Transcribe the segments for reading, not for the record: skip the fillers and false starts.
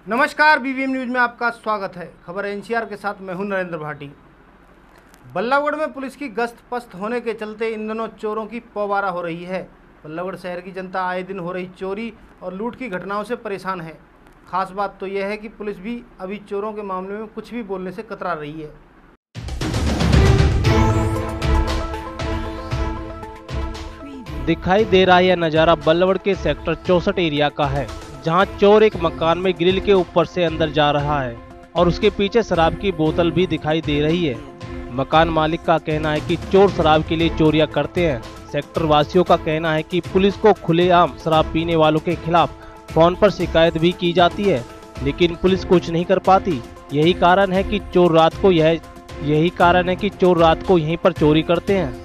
नमस्कार, BVM news में आपका स्वागत है। खबर एनसीआर के साथ मैं हूं नरेंद्र भाटी। बल्लभगढ़ में पुलिस की गश्त पस्त होने के चलते इन दिनों चोरों की पौबारा हो रही है। बल्लभगढ़ शहर की जनता आए दिन हो रही चोरी और लूट की घटनाओं से परेशान है। खास बात तो यह है कि पुलिस भी अभी चोरों के मामले में कुछ भी बोलने से कतरा रही है। दिखाई दे रहा यह नज़ारा बल्लभगढ़ के सेक्टर 64 एरिया का है, जहां चोर एक मकान में ग्रिल के ऊपर से अंदर जा रहा है और उसके पीछे शराब की बोतल भी दिखाई दे रही है। मकान मालिक का कहना है कि चोर शराब के लिए चोरियां करते हैं। सेक्टर वासियों का कहना है कि पुलिस को खुलेआम शराब पीने वालों के खिलाफ फोन पर शिकायत भी की जाती है, लेकिन पुलिस कुछ नहीं कर पाती। यही कारण है कि चोर रात को यहीं पर चोरी करते हैं।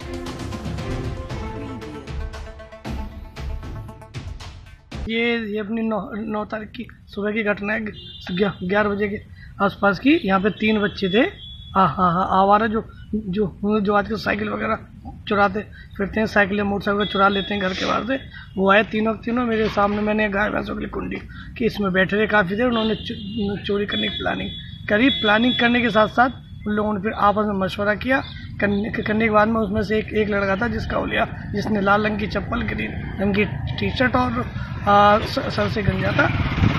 ये अपनी 9 तारीख की सुबह की घटना है। 11 बजे के आसपास की। यहाँ पे 3 बच्चे थे आवारा जो आजकल साइकिल वगैरह चुराते फिरते हैं, साइकिल या मोटरसाइकिल चुरा लेते हैं घर के बाहर से। वो आए तीनों मेरे सामने। मैंने गाय भैंसों के लिए कुंडी कि इसमें बैठे रहे काफ़ी देर। उन्होंने चोरी करने की प्लानिंग करी। प्लानिंग करने के साथ साथ उन लोगों ने फिर आपस में मशवरा किया। करने के बाद में उसमें से एक लड़का था जिसने लाल रंग की चप्पल, ग्रीन रंग की टी शर्ट और सर से गंजा था।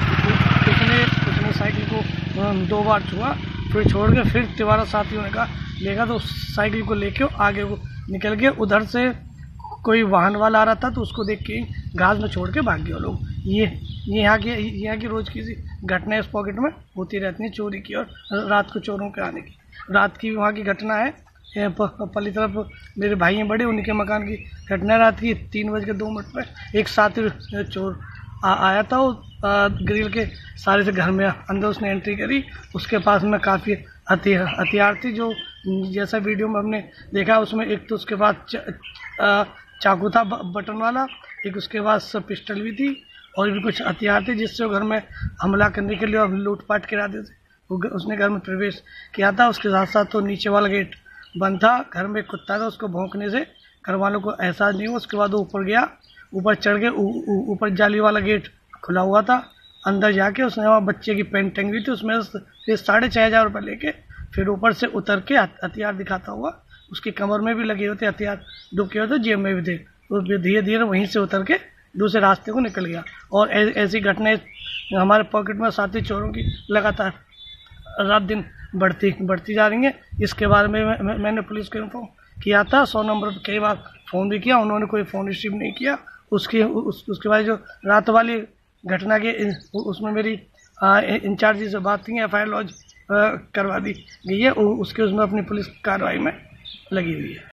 उसने साइकिल को 2 बार छुआ, फिर छोड़ के फिर तिवारा साथियों ने कहा लेगा तो साइकिल को लेके आगे वो निकल गया। उधर से कोई वाहन वाला आ रहा था तो उसको देख के घास में छोड़ के भाग गए लोग। ये यहाँ की रोज़ की घटना इस पॉकेट में होती रहती है, चोरी की और रात को चोरों के आने की। रात की वहाँ की घटना है। पल्ली तरफ मेरे भाई हैं बड़े, उनके मकान की घटना रात की 3:02 पर एक साथी चोर आया था। वो ग्रिल के सारे से घर में अंदर उसने एंट्री करी। उसके पास में काफ़ी हथियार थी, जो जैसा वीडियो में हमने देखा। उसमें एक तो उसके पास चाकू था बटन वाला, एक उसके पास पिस्टल भी थी और भी कुछ हथियार थे जिससे वो घर में हमला करने के लिए और लूटपाट के इरादे से उसने घर में प्रवेश किया था। उसके साथ साथ तो नीचे वाला गेट बंद था। घर में कुत्ता था, उसको भौंकने से घर वालों को एहसास नहीं हुआ। उसके बाद वो ऊपर गया, ऊपर चढ़ के ऊपर जाली वाला गेट खुला हुआ था। अंदर जाके उसने वहाँ बच्चे की पेंट टंगी हुई थी, उसमें से 6,500 रुपये लेके फिर ऊपर से उतर के हथियार दिखाता हुआ, उसकी कमर में भी लगे हुए थे हथियार, डुबके हुए थे, जेब में भी थे। तो धीरे धीरे वहीं से उतर के दूसरे रास्ते को निकल गया। और ऐसी घटनाएं हमारे पॉकेट में साथी चोरों की लगातार रात दिन बढ़ती जा रही है। इसके बारे में मैंने पुलिस को इन्फॉर्म किया था। 100 नंबर पर कई बार फ़ोन भी किया, उन्होंने कोई फ़ोन रिसीव नहीं किया। उसके बाद जो रात वाली घटना के उसमें मेरी इंचार्ज से बात थी, FIR लॉन्च करवा दी गई है। उसमें अपनी पुलिस कार्रवाई में लगी हुई है।